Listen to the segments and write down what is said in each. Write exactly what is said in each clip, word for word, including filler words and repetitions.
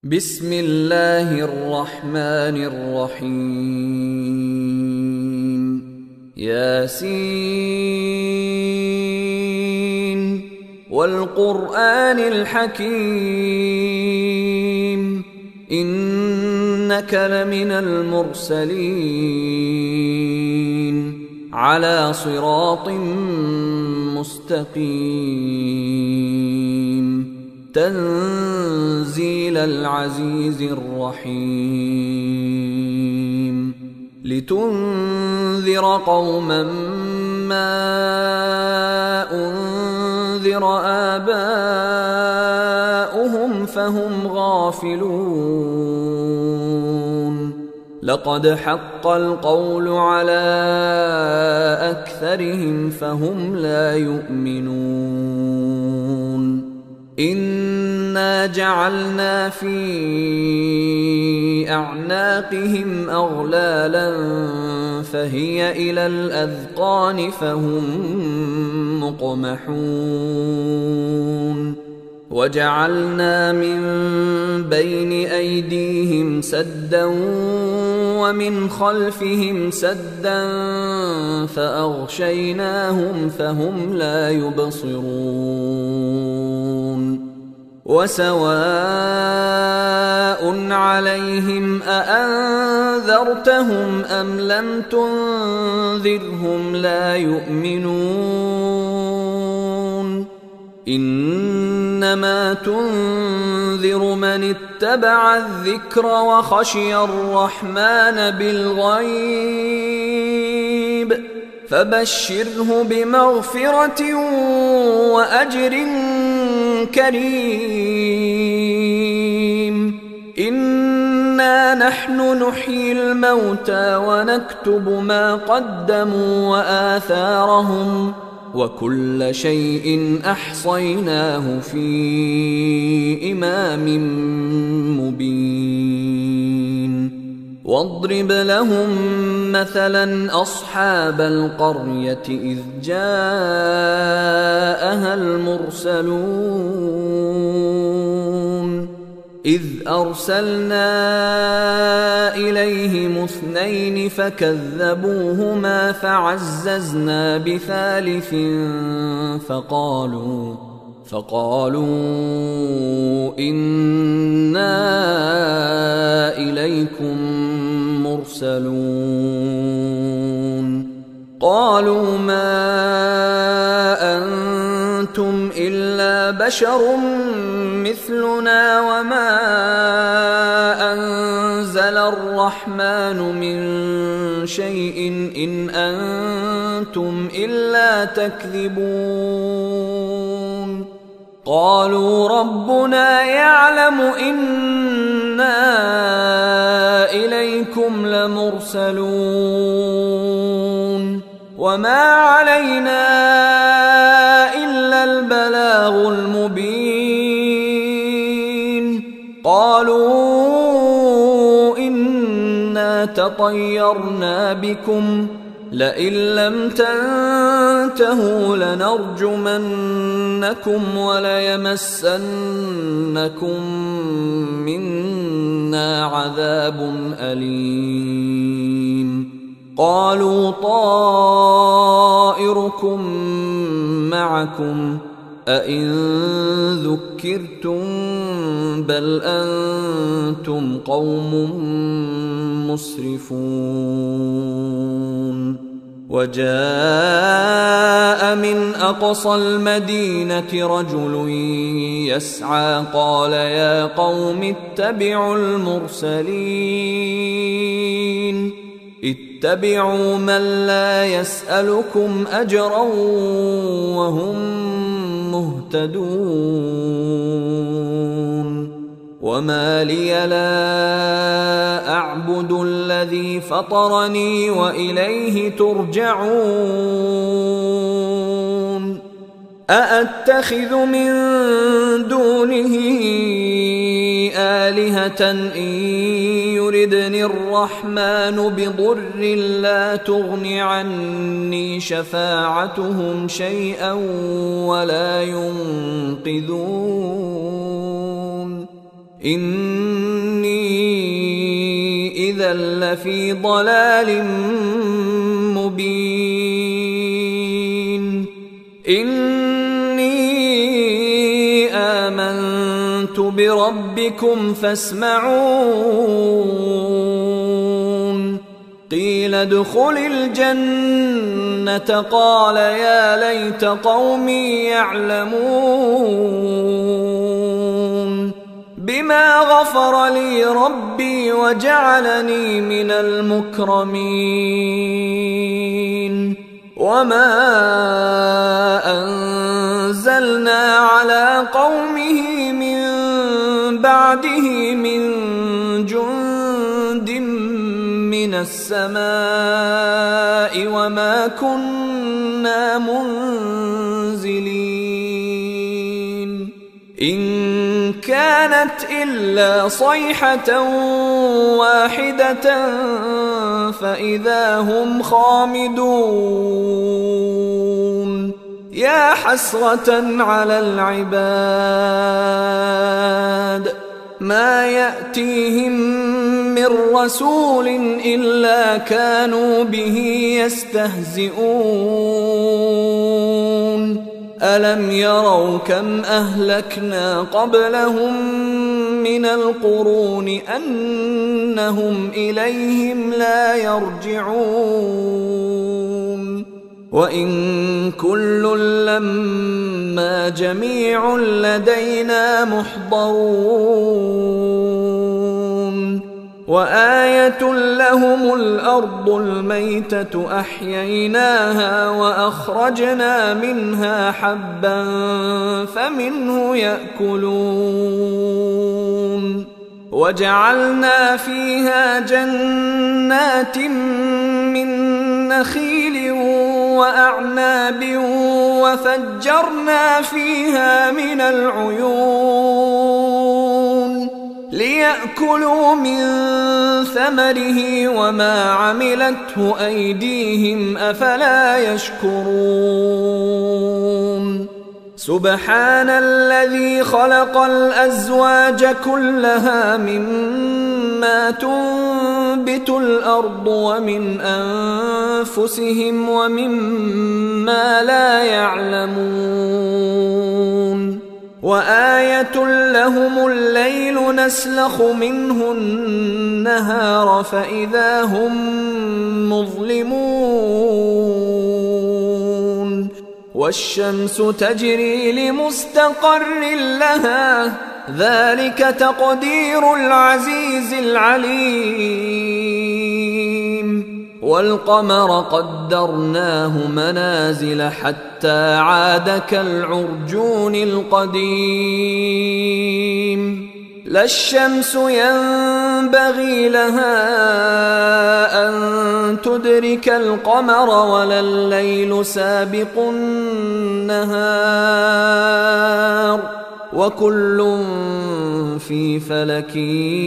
بسم الله الرحمن الرحيم ياسين والقرآن الحكيم إنك لمن المرسلين على صراط مستقيم تنزيل العزيز الرحيم لتنذر قوما ما أنذر آباؤهم فهم غافلون لقد حق القول على أكثرهم فهم لا يؤمنون إنا جعلنا في أعناقهم أغلالا فهي إلى الأذقان فهم مقمحون وجعلنا من بين أيديهم سدا ومن خلفهم سدا فأغشيناهم فهم لا يبصرون وسواء عليهم أأنذرتهم أم لم تنذرهم لا يؤمنون إنما تنذر من اتبع الذكر وخشي الرحمن بالغيب فبشره بمغفرة وأجر كريم إنا نحن نحيي الموتى ونكتب ما قدموا وآثارهم وكل شيء أحصيناه في إمام مبين واضرب لهم مثلا أصحاب القرية إذ جاءها المرسلون إذ أرسلنا إليهم اثنين فكذبوهما فعززنا بثالث فقالوا فقالوا إنا إليكم مرسلون قالوا ما أنتم إلا بشر مثلنا وما أنزل الرحمن من شيء إن أنتم إلا تكذبون قالوا ربنا يعلم إنا إليكم لمرسلون وما علينا إلا البلاغ المبين قالوا إنا تطيرنا بكم لئن لم تنتهوا لنرجمنكم وليمسنكم منا عذاب أليم قالوا طائركم معكم أئن ذكرتم بل أنتم قوم مسرفون وجاء من أقصى المدينة رجل يسعى قال يا قوم اتبعوا المرسلين اتبعوا من لا يسألكم أجرا وهم مهتدون وما لي لا أعبد الذي فطرني وإليه ترجعون أأتخذ من دونه آلهة إن يردني الرحمن بضر لا تغن عني شفاعتهم شيئا ولا ينقذون إني إذا لفي ضلال مبين إني آمنت بربكم فاسمعون قيل ادخل الجنة قال يا ليت قومي يعلمون بما غفر لي ربي وجعلني من المكرمين وما أنزلنا على قومه من بعده من جند من السماء وما كنا منزلين إن كانت إلا صيحة واحدة فإذا هم خامدون يا حسرة على العباد ما يأتيهم من رسول إلا كانوا به يستهزئون ألم يروا كم أهلكنا قبلهم من القرون أنهم إليهم لا يرجعون وإن كل لما جميع لدينا محضرون وآية لهم الأرض الميتة أحييناها وأخرجنا منها حبا فمنه يأكلون وجعلنا فيها جنات من نخيل وأعناب وفجرنا فيها من العيون ليأكلوا من ثمره وما عملته أيديهم أفلا يشكرون سبحان الذي خلق الأزواج كلها مما تنبت الأرض ومن أنفسهم ومما لا يعلمون وآية لهم الليل نسلخ منه النهار فإذا هم مظلمون والشمس تجري لمستقر لها ذلك تقدير العزيز العليم والقمر قدرناه منازل حتى عاد كالعرجون القديم لا الشمس ينبغي لها أن تدرك القمر ولا الليل سابق النهار وكل في فلك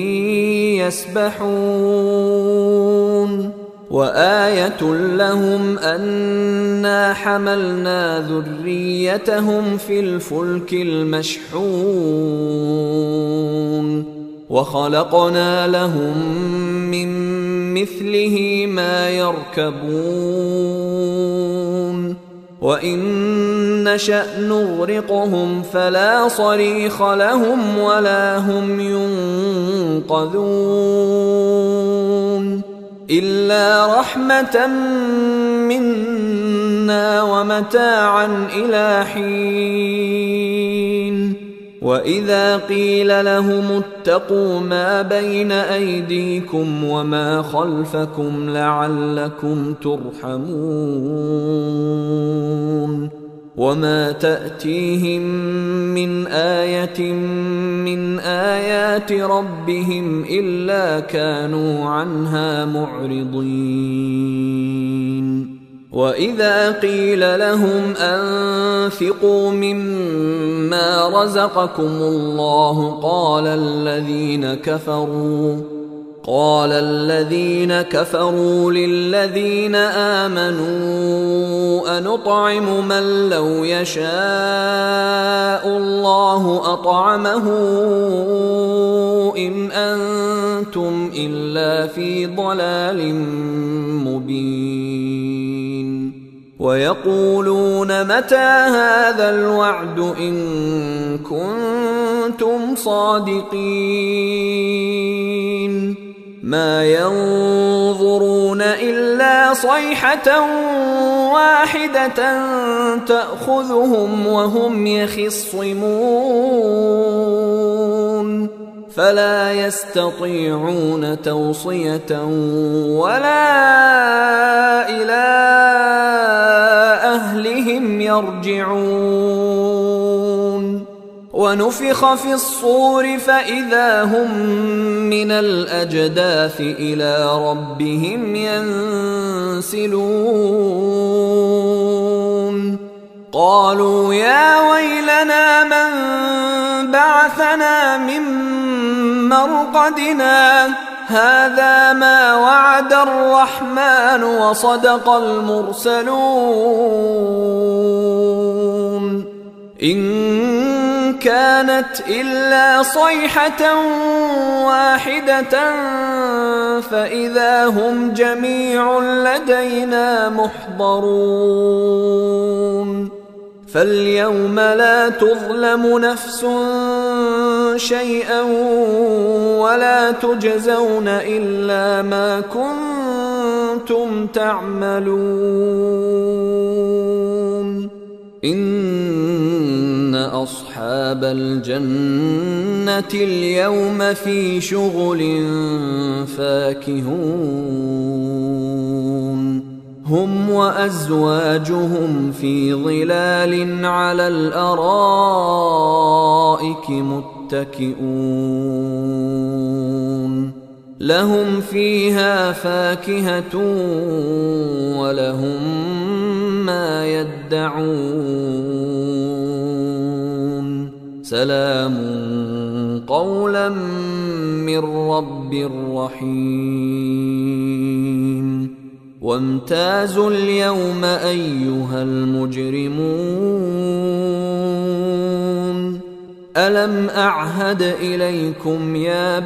يسبحون وآية لهم أنا حملنا ذريتهم في الفلك المشحون وخلقنا لهم من مثله ما يركبون وإن نشأ نغرقهم فلا صريخ لهم ولا هم ينقذون إلا رحمة منا ومتاعا إلى حين وإذا قيل لهم اتقوا ما بين أيديكم وما خلفكم لعلكم ترحمون وما تأتيهم من آية من آيات ربهم إلا كانوا عنها معرضين وإذا قيل لهم أنفقوا مما رزقكم الله قال الذين كفروا قال الذين كفروا للذين آمنوا أنطعم من لو يشاء الله أطعمه إن أنتم إلا في ضلال مبين ويقولون متى هذا الوعد إن كنتم صادقين ما ينظرون إلا صيحة واحدة تأخذهم وهم يخصمون فلا يستطيعون توصية ولا إلى أهلهم يرجعون ونفخ في الصور فإذا هم من الأجداث إلى ربهم ينسلون قالوا يا ويلنا من بعثنا من مرقدنا هذا ما وعد الرحمن وصدق المرسلون إن كانت إلا صيحة واحدة فإذا هم جميع لدينا محضرون فاليوم لا تظلم نفس شيئا ولا تجزون إلا ما كنتم تعملون إن أصحاب الجنة اليوم في شغل فاكهون هم وأزواجهم في ظلال على الأرائك متكئون لهم فيها فاكهة ولهم ما يدعون سلام قولا من رب رحيم وامتازوا اليوم أيها المجرمون ألم أعهد إليكم يا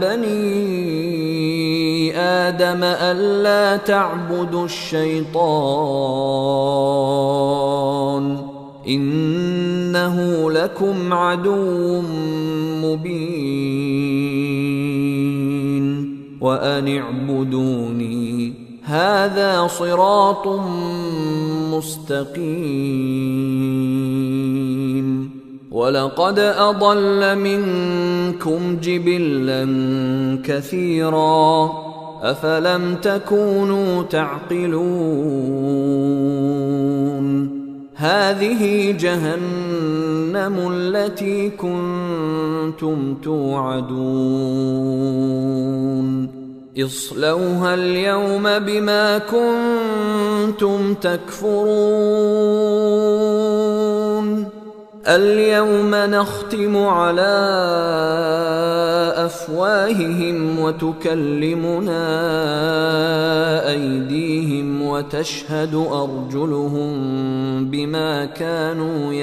بني آدم ألا تعبدوا الشيطان إنه لكم عدو مبين وأن اعبدوني هذا صراط مستقيم ولقد أضل منكم جبلا كثيرا أفلم تكونوا تعقلون هذه جهنم التي كنتم توعدون اصلوها اليوم بما كنتم تكفرون اليوم نختم على أفواههم وتكلمنا أيديهم وتشهد أرجلهم بما كانوا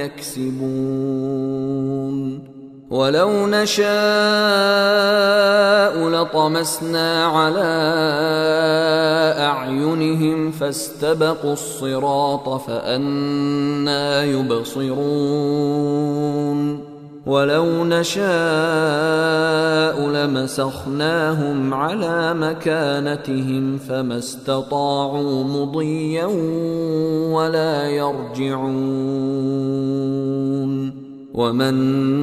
يكسبون ولو نشاء لطمسنا على أعينهم فاستبقوا الصراط فأنى يبصرون ولو نشاء لمسخناهم على مكانتهم فما استطاعوا مضيا ولا يرجعون ومن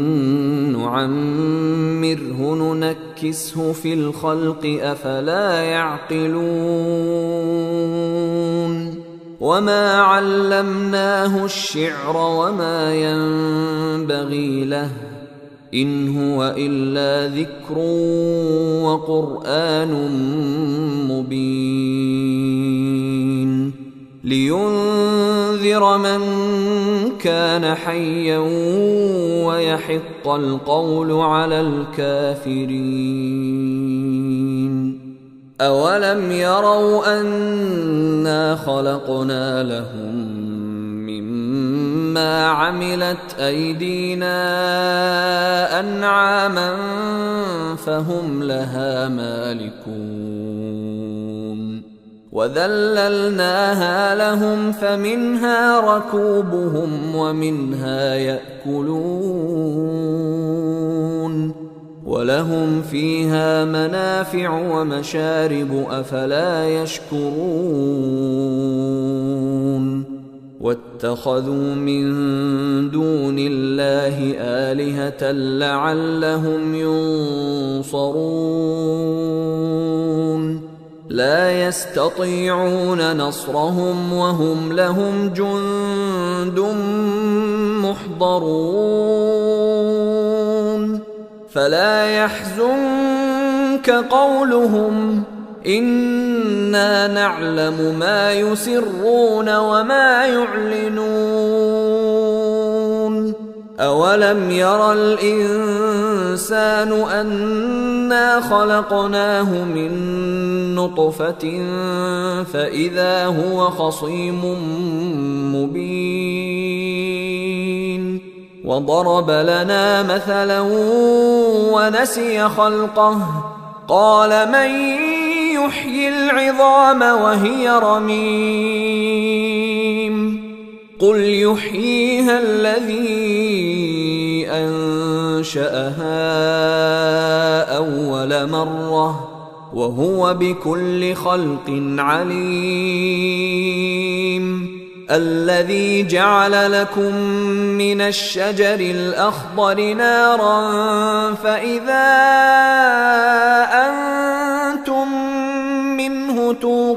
نعمره ننكسه في الخلق أفلا يعقلون وما علمناه الشعر وما ينبغي له إن هو إلا ذكر وقرآن مبين لينذر من كان حيا ويحق القول على الكافرين أولم يروا أنا خلقنا لهم مما عملت أيدينا أنعاما فهم لها مالكون وذللناها لهم فمنها ركوبهم ومنها يأكلون ولهم فيها منافع ومشارب أفلا يشكرون واتخذوا من دون الله آلهة لعلهم ينصرون لا يستطيعون نصرهم وهم لهم جند محضرون فلا يحزنك قولهم إنا نعلم ما يسرون وما يعلنون أولم ير الإنسان أنا خلقناه من نطفة فإذا هو خصيم مبين وضرب لنا مثلا ونسي خلقه قال من يحيي العظام وهي رميم قل يحييها الذي أنشأها أول مرة وهو بكل خلق عليم الذي جعل لكم من الشجر الأخضر نارا فإذا أنتم منه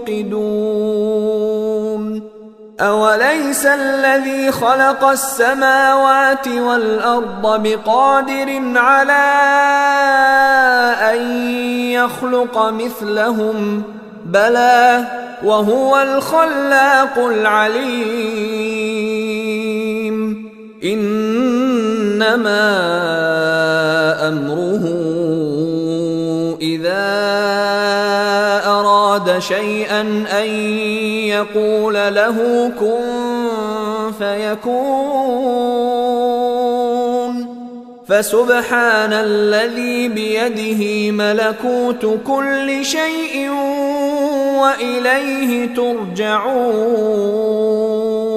توقدون أوليس الذي خلق السماوات والأرض بقادر على أن يخلق مثلهم بلى وهو الخلاق العليم إنما أمره إذا أراد شيئا أن يقول له كن فيكون فسبحان الذي بيده ملكوت كل شيء وإليه ترجعون